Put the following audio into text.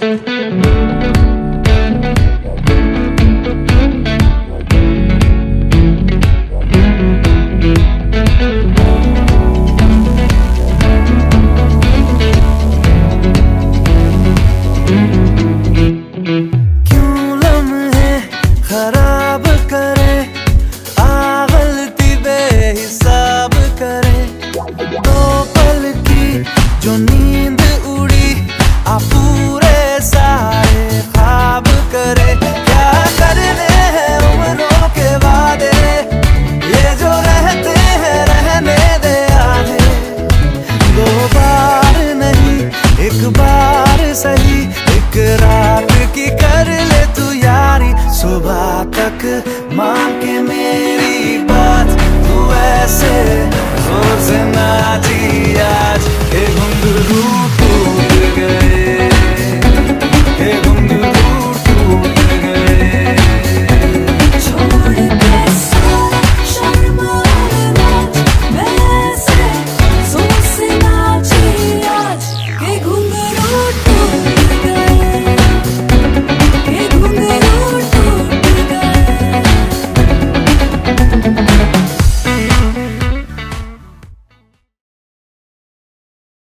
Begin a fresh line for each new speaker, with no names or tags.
जो नींद उड़ी आ पूरे सारे ख्वाब करे। क्या करने हैं उम्रों के वादे, ये जो रहते हैं रहने दे आधे। दो बार नहीं एक बार सही, एक रात की कर ले तू यारी। सुबह तक मान के मेरी बात, तू ऐसे जोर से ना जिया।